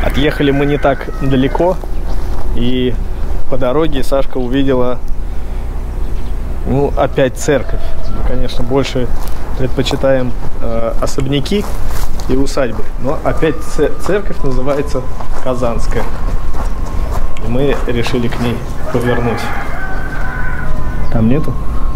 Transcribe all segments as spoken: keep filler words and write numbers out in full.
Отъехали мы не так далеко, и по дороге Сашка увидела, ну, опять церковь. Мы, конечно, больше предпочитаем э, особняки и усадьбы, но опять церковь называется Казанская. И мы решили к ней повернуть. Там нету?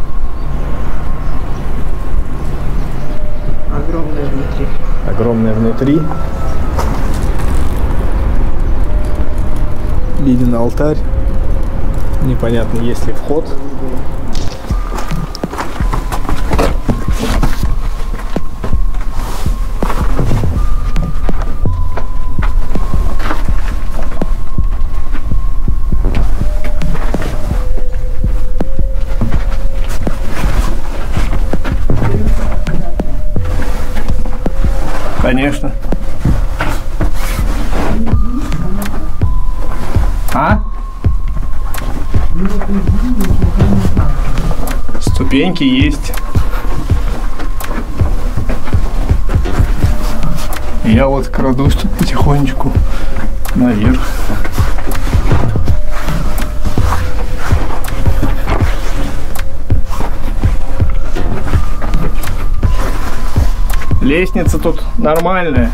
Огромная внутри. Огромная внутри. Виден алтарь. Непонятно, есть ли вход. Конечно. А? Ступеньки есть. Я вот крадусь тут потихонечку наверх. Лестница тут нормальная.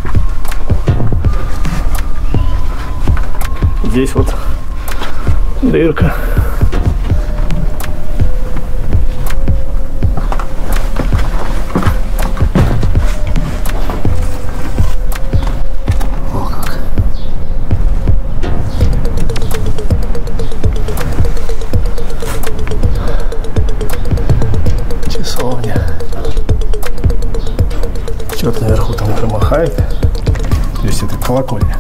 Здесь вот дырка. О, как. Часовня. Черт наверху там уже махает. То есть это колокольня.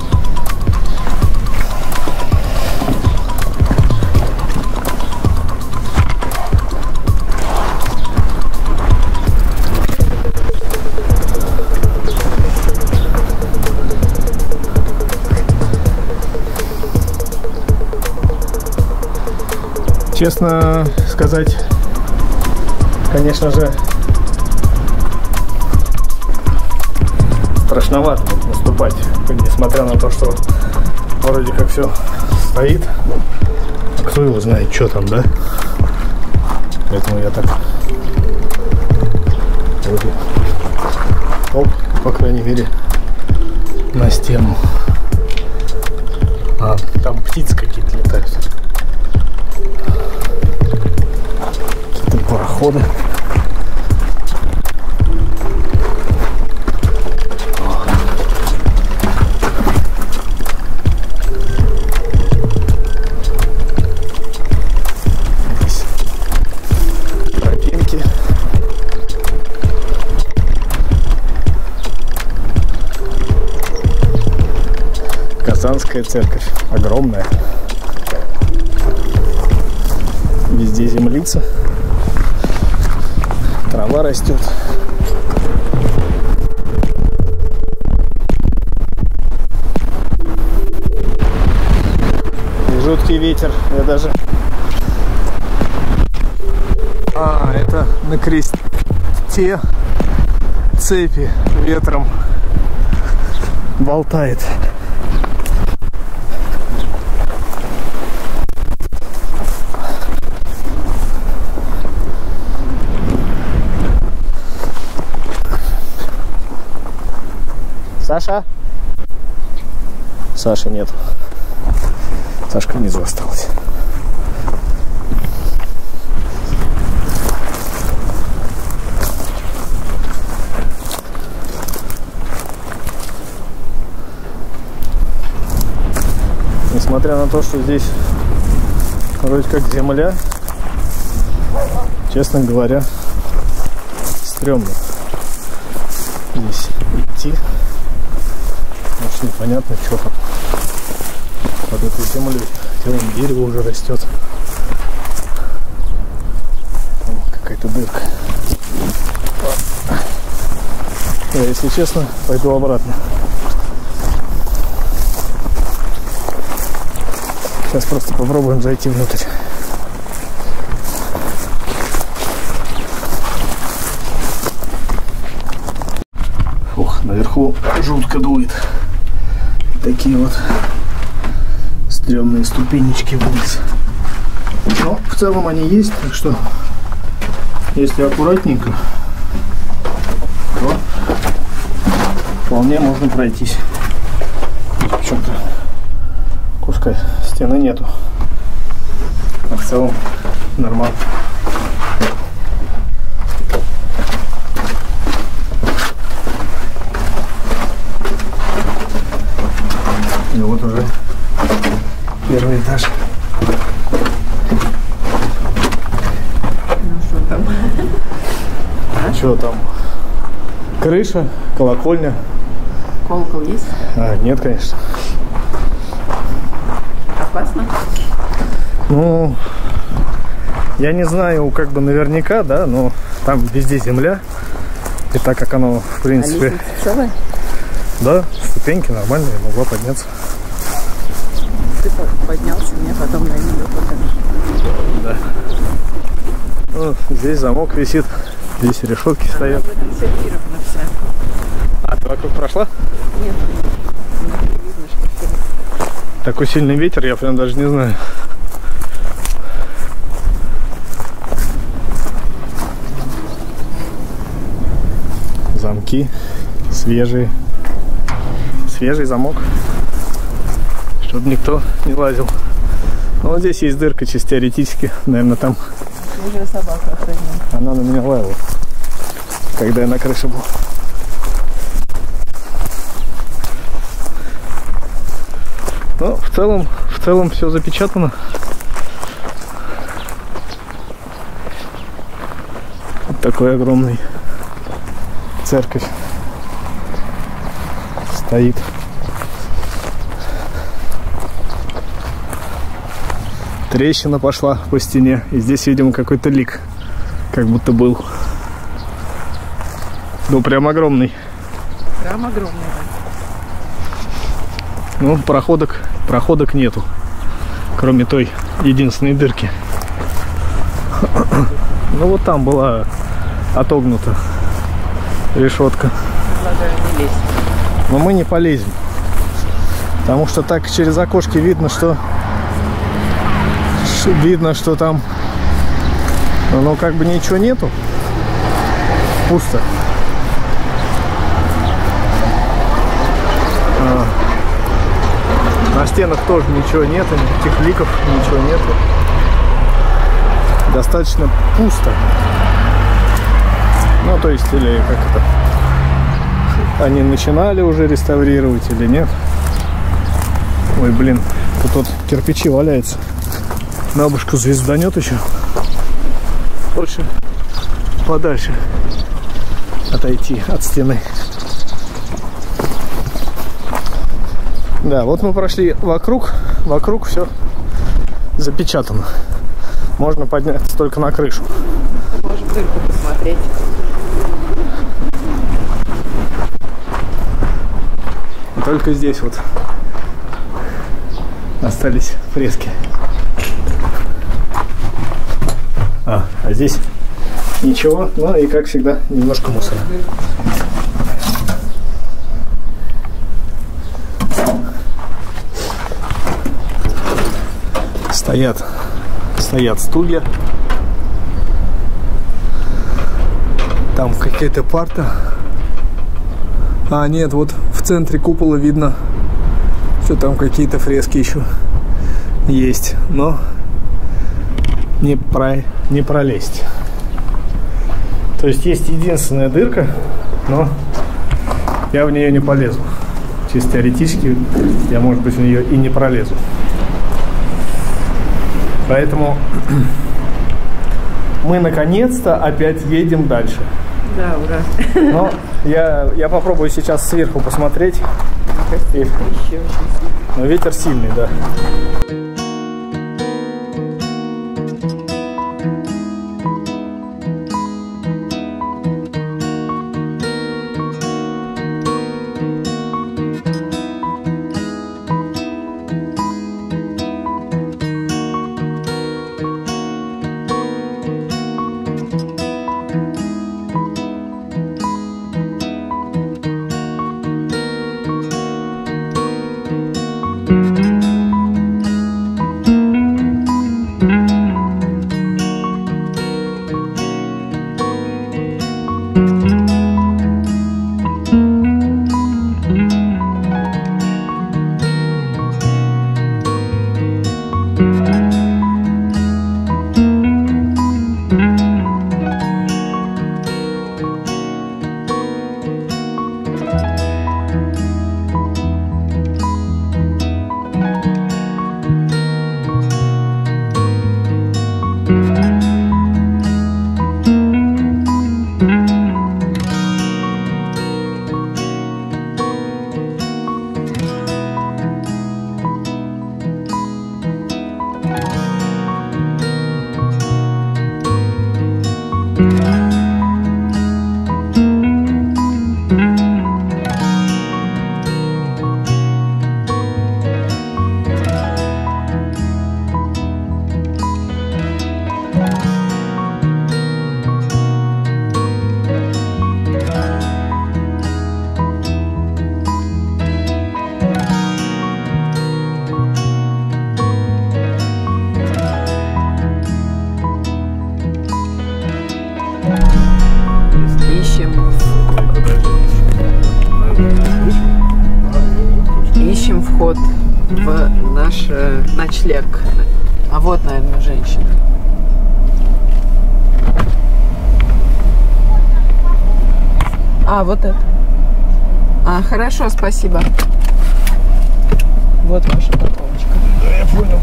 Честно сказать, конечно же, страшновато наступать, несмотря на то, что вроде как все стоит. А кто его знает, что там, да? Поэтому я так вроде, оп, по крайней мере, на стену. А, там птицы какие-то летают. Какие-то пароходы. Казанская церковь огромная. Везде землица. Трава растет. И жуткий ветер. Я даже... А, это на кресте цепи ветром болтает. Саша? Саши нет. Сашка внизу осталась. Несмотря на то, что здесь вроде как земля, честно говоря, стрёмно здесь идти. Потому что непонятно, что там под этой землей. Хотя вон дерево уже растет. Там какая-то дырка. Я, если честно, пойду обратно. Сейчас просто попробуем зайти внутрь. Фух, наверху жутко дует. такие вот стрёмные ступенечки вниз. Но в целом они есть, так что если аккуратненько, то вполне можно пройтись. Почему-то куска стены нету, а в целом нормально. И вот уже первый этаж. Ну что там? А? Что там? Крыша, колокольня. Колокол есть? А, нет, конечно. Опасно? Ну, я не знаю, как бы наверняка, да, но там везде земля. И так как оно, в принципе... А лестница целая? Да, ступеньки нормальные, могла подняться. Ты поднялся, мне потом на видео покажешь. Да. Ну, здесь замок висит, здесь решетки Она стоят. законсервирована вся. А, ты вокруг прошла? Нет, не видно, что все. Такой сильный ветер, я прям даже не знаю. Замки свежие. Свежий замок. Чтобы никто не лазил. Ну, вот здесь есть дырка, чисто теоретически. Наверное, там... Уже собака охраняет. Она на меня лаяла, когда я на крыше был. Но в целом, в целом все запечатано. Вот такой огромный церковь стоит. Трещина пошла по стене, и здесь, видимо, какой-то лик, как будто был. Ну, прям огромный. Прям огромный. Ну, проходок, проходок нету, кроме той единственной дырки. Ну, вот там была отогнута решетка. Предлагаю не лезть. Но мы не полезем, потому что так через окошки видно, что видно, что там, ну, как бы ничего нету, пусто. А. На стенах тоже ничего нет, никаких ликов, ничего нету. Достаточно пусто. Ну, то есть, или как это, они начинали уже реставрировать или нет. Ой, блин, тут вот кирпичи валяются. Бабушку звезданет еще. Лучше подальше отойти от стены. Да, вот мы прошли вокруг. Вокруг все запечатано. Можно подняться только на крышу. Можем дырку посмотреть. Только здесь вот остались фрески. А, а здесь ничего, ну и как всегда немножко мусора. Стоят, стоят стулья. Там какая-то парта. А, нет, вот в центре купола видно, что там какие-то фрески еще есть. Но не, про, не пролезть. То есть есть единственная дырка, но я в нее не полезу. Чисто теоретически я, может быть, в нее и не пролезу. Поэтому мы наконец-то опять едем дальше. Да, ура. Но я, я попробую сейчас сверху посмотреть. И... Еще очень сильно. Но ветер сильный, да. вход в наш э, ночлег. А вот, наверное, женщина. А, вот это. А, хорошо, спасибо. Вот ваша парковочка. Да, я понял.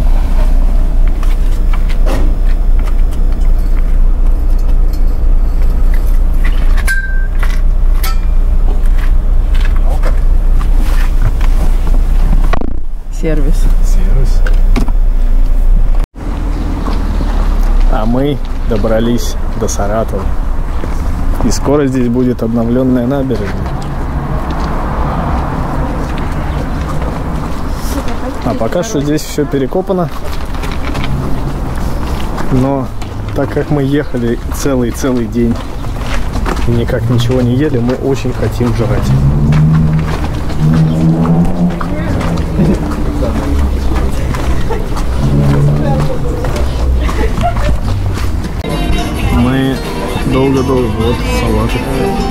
Сервис. Сервис. А мы добрались до Саратова. И скоро здесь будет обновленная набережная. А пока что здесь все перекопано. Но так как мы ехали целый-целый день и никак ничего не ели, мы очень хотим жрать. Мы долго-долго, вот салаты.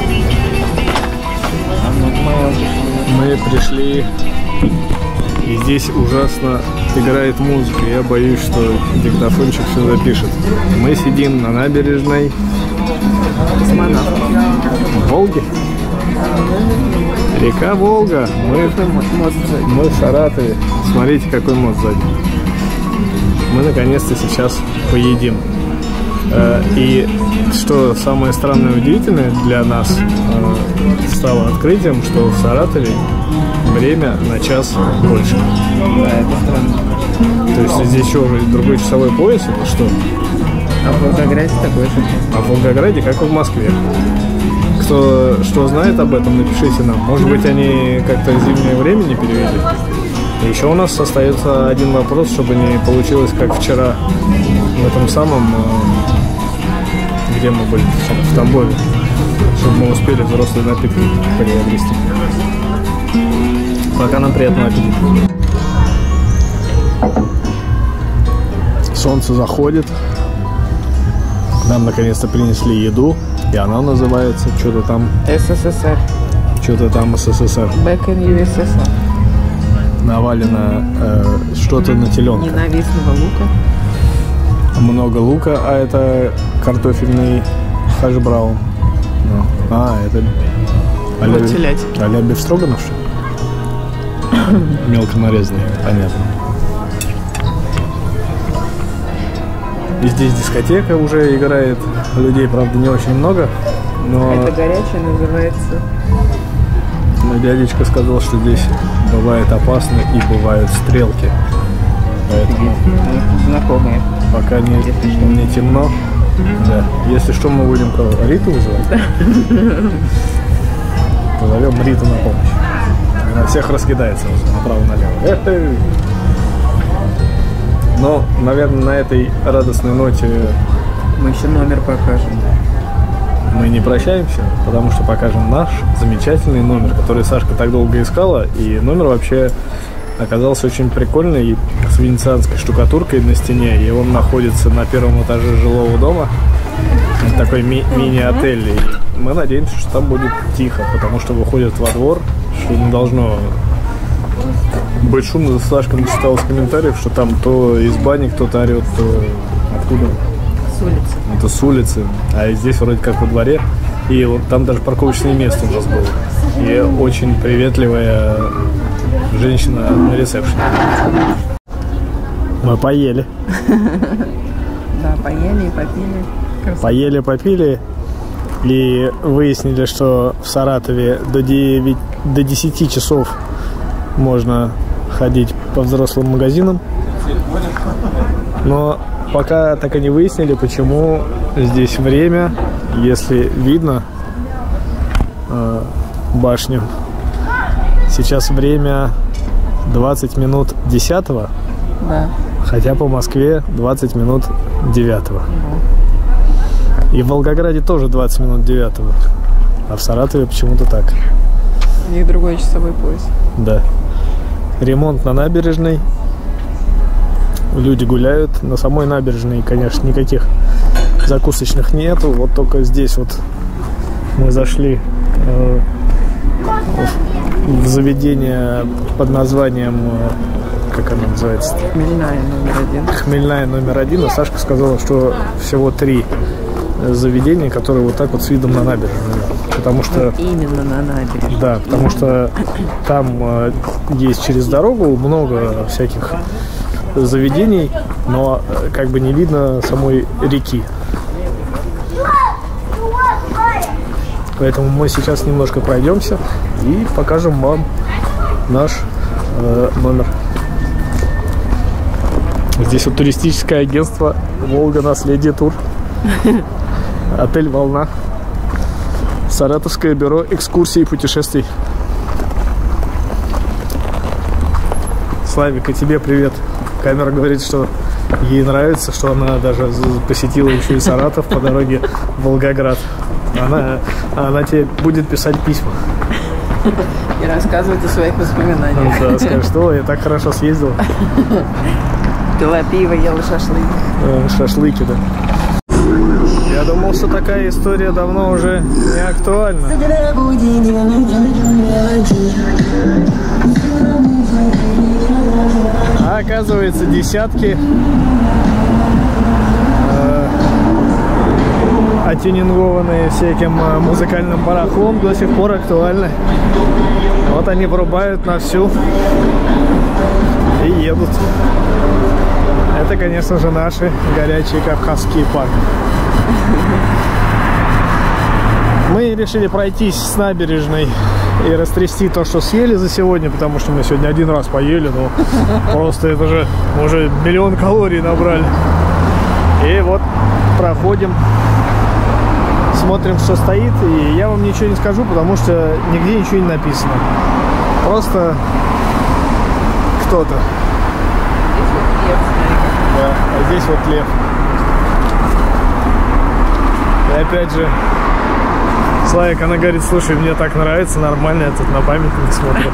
Мы пришли, и здесь ужасно играет музыка. Я боюсь, что диктофончик все запишет. Мы сидим на набережной в Волге. Река Волга. Мы, мы в Саратове. Смотрите, какой мост сзади. Мы наконец-то сейчас поедим. И что самое странное и удивительное для нас стало открытием, что в Саратове время на час больше. Да, это странно. То есть здесь еще уже другой часовой пояс или что? А в Волгограде такой же. А в Волгограде, как и в Москве. Кто что знает об этом, напишите нам. Может быть, они как-то зимнее время не перевели. И еще у нас остается один вопрос, чтобы не получилось, как вчера в этом самом, где мы были, в Тамбове, чтобы мы успели взрослые напитки приобрести. Пока нам приятного аппетита. Солнце заходит. Нам наконец-то принесли еду, и она называется что-то там СССР. Что-то там СССР. Back in ю эс эс ар. Навалено э, что-то на теленка. Ненавистного лука. Много лука, а это картофельный хэш-браун. Ну. А, это а-ля, а-ля бефстроганов, что ли? Мелко нарезанный, понятно. И здесь дискотека уже играет. Людей, правда, не очень много. Но это горячее называется. мой дядечка сказал, что здесь бывает опасно и бывают стрелки. Поэтому знакомые. Пока не, не темно. Да. Если что, мы будем кого? Риту вызывать? Да. Позовем Риту на помощь. Она всех раскидается направо-налево. Но, наверное, на этой радостной ноте мы еще номер покажем. Мы не прощаемся, потому что покажем наш замечательный номер, который Сашка так долго искала. И номер вообще оказался очень прикольный, с венецианской штукатуркой на стене. И он находится на первом этаже жилого дома. Это такой ми- мини-отель. И мы надеемся, что там будет тихо, потому что выходит во двор, что не должно быть шумно. Сашка начитал из комментариев, что там то из бани кто-то орет, то откуда? С улицы. Это с улицы, а здесь вроде как во дворе. И вот там даже парковочное место у нас было. И очень приветливая женщина на ресепшене. Мы поели. Да, поели и попили. Поели, попили. И выяснили, что в Саратове до десяти часов можно ходить по взрослым магазинам. Но пока так и не выяснили, почему здесь время, если видно э, башню. Сейчас время двадцать минут десятого, да. Хотя по Москве двадцать минут девятого. Да. И в Волгограде тоже двадцать минут девятого, а в Саратове почему-то так. У них другой часовой пояс. Да. Ремонт на набережной. Люди гуляют. На самой набережной, конечно, никаких закусочных нету. Вот только здесь вот мы зашли э, в заведение под названием, как оно называется? Хмельная номер один. Хмельная номер один. А Сашка сказала, что всего три заведения, которые вот так вот с видом на набережную. Потому что... Именно на набережную. Да, потому что там э, есть через дорогу много всяких заведений, но э, как бы не видно самой реки. Поэтому мы сейчас немножко пройдемся и покажем вам наш э, номер. Здесь вот туристическое агентство «Волга Наследие Тур». Отель «Волна». Саратовское бюро экскурсий и путешествий. Славик, и тебе привет. Камера говорит, что ей нравится, что она даже посетила еще и Саратов по дороге в Волгоград. Она, она тебе будет писать письма. И рассказывать о своих воспоминаниях. Ну, да, скажешь, что я так хорошо съездил. Пила пиво, ела шашлык. Шашлыки, да. Я думал, что такая история давно уже не актуальна. А оказывается, десятки э, отюнингованные всяким музыкальным барахлом до сих пор актуальны. Вот они врубают на всю и едут. Это, конечно же, наши горячие кавказские парки. Мы решили пройтись с набережной и растрясти то, что съели за сегодня, потому что мы сегодня один раз поели, но просто это же уже миллион калорий набрали. И вот проходим, смотрим, что стоит, и я вам ничего не скажу, потому что нигде ничего не написано. Просто кто-то. Да, а здесь вот лев. И опять же, Славик, она говорит, слушай, мне так нравится, нормально, я тут на памятник смотрю.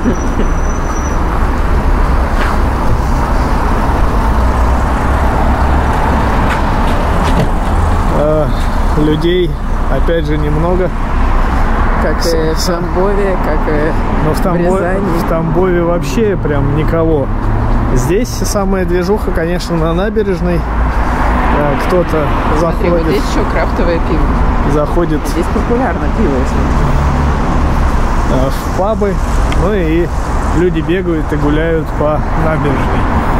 а, людей, опять же, немного. Как и в Тамбове, как и Но в Тамбове, в Рязани. в Тамбове вообще прям никого. Здесь самая движуха, конечно, на набережной. Кто-то заходит. Смотри, вот здесь еще крафтовое пиво. Заходит. Здесь популярно пиво, если. В пабы. Ну и люди бегают и гуляют по набережной.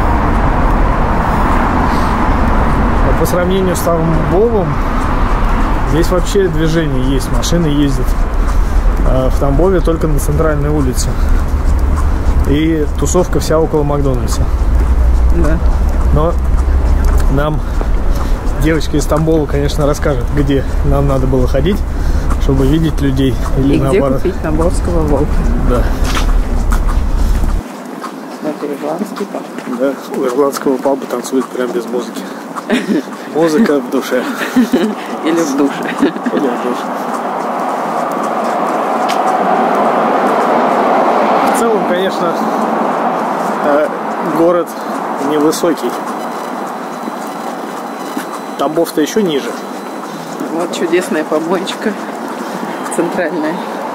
А по сравнению с Тамбовом, здесь вообще движение есть, машины ездят. А в Тамбове только на центральной улице. И тусовка вся около Макдональдса. Да. Но нам девочка из Тамбова, конечно, расскажет, где нам надо было ходить, чтобы видеть людей. Или и наоборот. где купить тамбовского волка. Да. Это ирландский паб. Да, у ирландского паба танцует прям без музыки. Музыка в душе. Или в душе. Или в душе. В целом, конечно, город невысокий. Тамбов-то еще ниже. Вот чудесная помоечка центральная.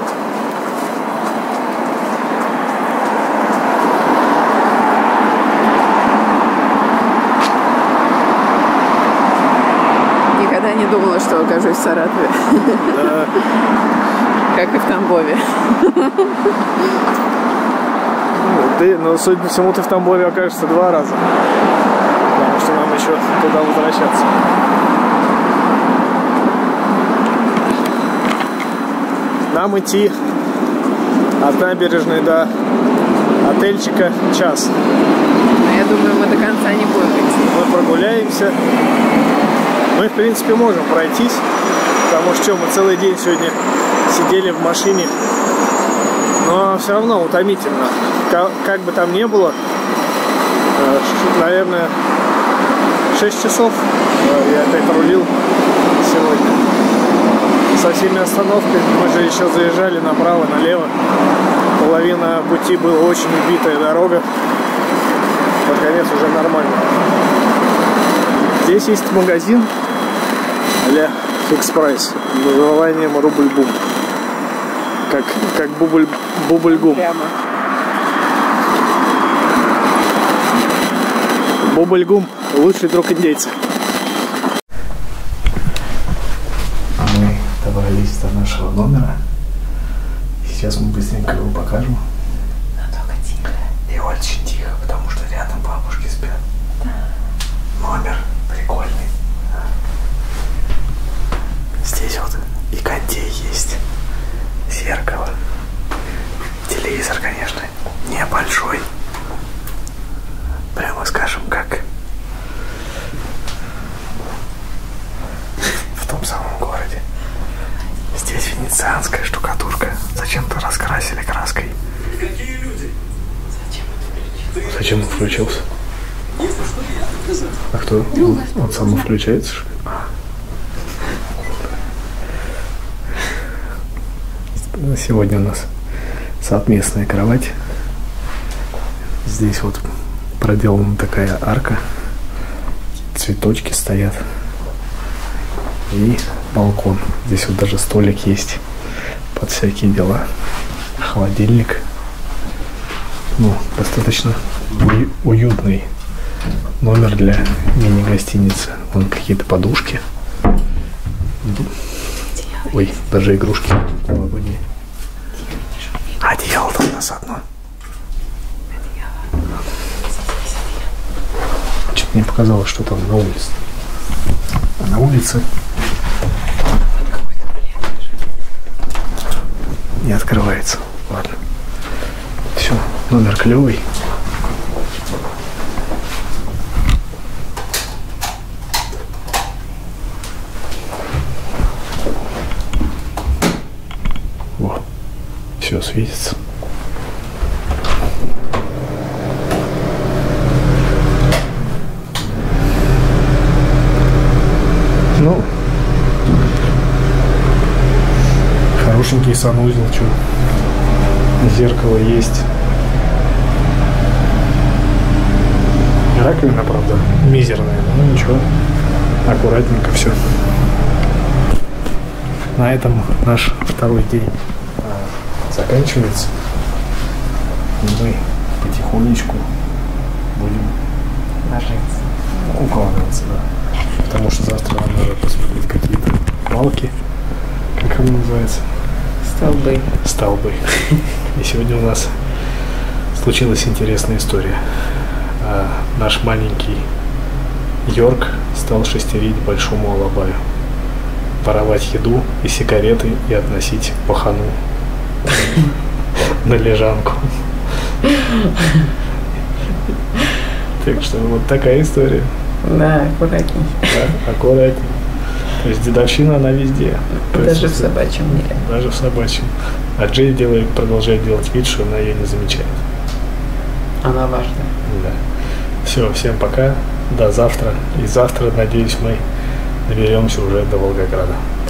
Никогда не думала, что окажусь в Саратове. Да. Как и в Тамбове. Ты, ну, судя по всему, ты в Тамбове окажешься два раза. Потому что нам еще туда возвращаться. Нам идти от набережной до отельчика час. Но я думаю, мы до конца не будем идти. Мы прогуляемся. Мы, в принципе, можем пройтись. Потому что мы целый день сегодня сидели в машине. Но все равно утомительно. Как, как бы там ни было, наверное, шесть часов я опять рулил сегодня. Со всеми остановками. Мы же еще заезжали направо, налево. Половина пути была очень убитая дорога. Под конец уже нормально. Здесь есть магазин а-ля Фикс Прайс. Названием Рубль Бум. Как, как бубль, бубльгум. Прямо. Бубльгум – лучший друг индейца. Мы добрались до нашего номера. Сейчас мы быстренько его покажем. Но только тихо. И очень тихо, потому что рядом бабушки спят. Да. Номер прикольный. Здесь вот и кондей есть, зеркало, телевизор, конечно, небольшой, прямо скажем, как в том самом городе. Здесь венецианская штукатурка, зачем-то раскрасили краской. Какие люди? Зачем он включился? Зачем он включился? Если что, я доказать. А кто? Он, он сам включается, что ли? Сегодня у нас совместная кровать. Здесь вот проделана такая арка. Цветочки стоят. И балкон. Здесь вот даже столик есть под всякие дела. Холодильник. Ну, достаточно уй- уютный номер для мини-гостиницы. Вон какие-то подушки. Ой, даже игрушки новогодние. Одеяло там у нас одно. Что-то мне показалось, что там на улице. А на улице не открывается. Ладно. Все, номер клевый. Вот. Все светится. Ну, хорошенький санузел, что зеркало есть. Раковина, правда, мизерная, но ничего, аккуратненько все. На этом наш второй день заканчивается. И мы потихонечку будем Ложиться. укладываться, да. Потому что завтра нам надо посмотреть какие-то палки, как они называются? Столбы. Столбы. И сегодня у нас случилась интересная история. А, наш маленький Йорк стал шестерить большому алабаю. Воровать еду и сигареты и относить пахану на лежанку. Так что вот такая история. Да, аккуратней. Да, аккуратней. То есть дедовщина, она везде. Даже в собачьем мире. Даже в собачьем. А Джей делает, продолжает делать вид, что она ее не замечает. Она важна. Да. Все, всем пока. До завтра. И завтра, надеюсь, мы доберемся уже до Волгограда.